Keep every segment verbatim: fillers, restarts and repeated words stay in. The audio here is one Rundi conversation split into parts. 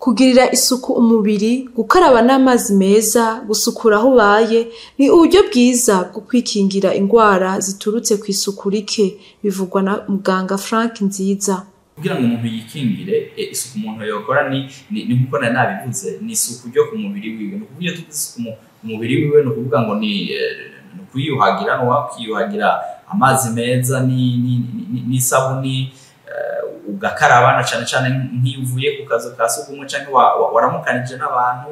Kugirira isuku umubiri, gukaraba n'amazi meza, gusukura aho ubaye ni uburyo bwiza bwo kwikingira ingwara ziturutse kw'isuku rike, bivugwa na muganga Frank Nziza. Kugira ngo umuntu yikingire isuku umuntu yokora ni ni nkuko nari nabivuze, ni isuku ryo ku mubiri wiwe. No kuvuga tuzi isuku mu mubiri wiwe, no kuvuga ngo ni kuyuhagira, no wakiyuhagira amazi meza ni ni sabuni, ugakaraba na cyane cyane nk'iyuvuye ku kazo ka sugumwe canke waramukanije n'abantu,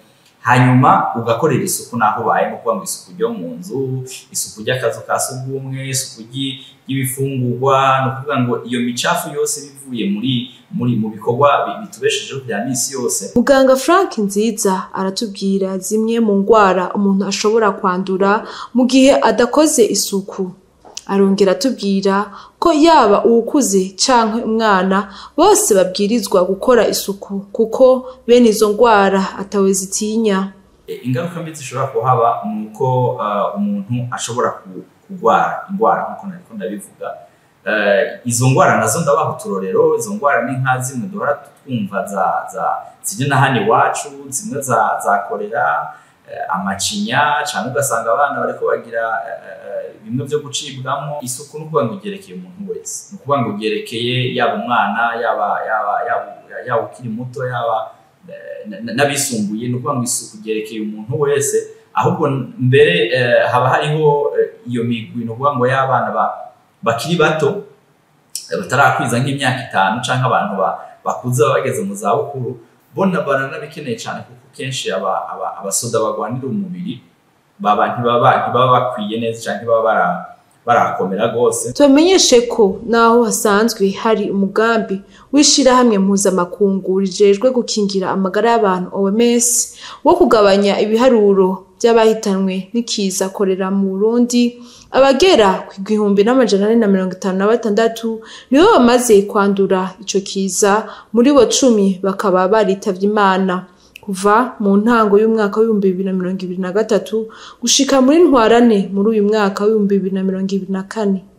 hanyuma ugakorera isuku naho baye, no kuvuga ngo isuku ryo mu nzu, isuku ry'akazo ka sugumwe, isuku y'ibifungurwa, no kuvuga ngo iyo micafu yose bivuye muri muri mu bikorwa bitubeshejeho bya misi yose. Muganga Frank Nziza aratubwira zimwe mu ngwara umuntu ashobora kwandura mu gihe adakoze isuku. Arongera atubwira ko yaba uwukuze canke umwana bose babwirizwa gukora isuku, kuko bene izo ngwara atawe zitinya. Ingaruka mbi zishobora kuhaba nuko umuntu ashobora kugwara ingwara nkuko nariko ndabivuga. Izo ngwara nazo ndabaho uturorero. Izo ngwara ni nka zimwe duhora twumva za za zije nahani wacu, zimwe za za korera, amacinya, cyangwa ugasanga abana bariko bagira bimwe byo gucibwamo. Isuku n'ukuvuga ngo gerekeye umuntu wese, n'ukuvuga ngo gerekeye yaba umwana, yaba yaba yaba ukiri muto, yaba nabisumbuye. N'ukuvuga ngo isuku gerekeye umuntu wese, ahubwo mbere haba hariho iyo migwi, n'ukuvuga ngo y'abana bakiri bato batarakwiza nk'imyaka itanu, canke abantu bakuze bageze mu za bukuru, bona baranabikeneye cyane, kuko kenshi aba abasoda bagwanira umubiri baba ntibaba ntibaba bakwiye neza canke baba barakomera gose. Tumenyeshe ko naho hasanzwe hari umugambi w'ishirahamwe mpuzamakungu rijejwe gukingira amagara y'abantu O M S wo kugabanya ibiharuro by'abahitanwe n'ikiza korera mu Burundi, abagera ku igihumbi n'amajana ane na mirongo itanu na batandatu nibo bamaze kwandura ico kiza, muri bo cumi bakaba baritavye Imana. Kuva mu ntango y'umwaka w'ibihumbi bibiri na mirongo ibiri na gatatu gushika muri ntwarane muri uyu mwaka w'ibihumbi bibiri na mirongo ibiri na kane.